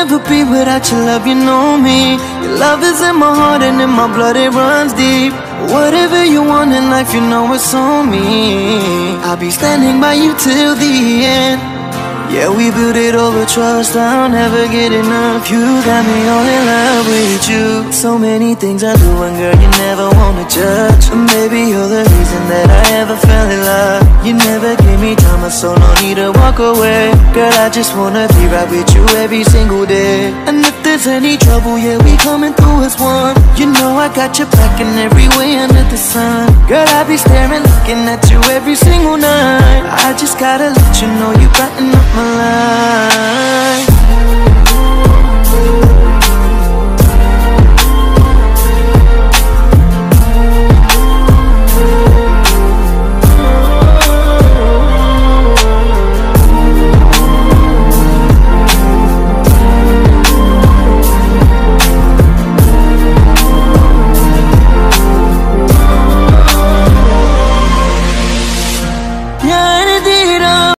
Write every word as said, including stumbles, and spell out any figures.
never be without your love, you know me. Your love is in my heart and in my blood, it runs deep. Whatever you want in life, you know it's on me. I'll be standing by you till the end. Yeah, we built it over trust, I'll never get enough. You got me all in love with you. So many things I do and girl, you never wanna judge. And maybe you're the reason that I ever fell in love. You never gave me time, so no need to walk away. Girl, I just wanna be right with you every single day. And if there's any trouble, yeah, we coming through as one. You know I got your back in every way under the sun. Girl, I be staring, looking at you every single night. I just gotta let you know you brighten up my life.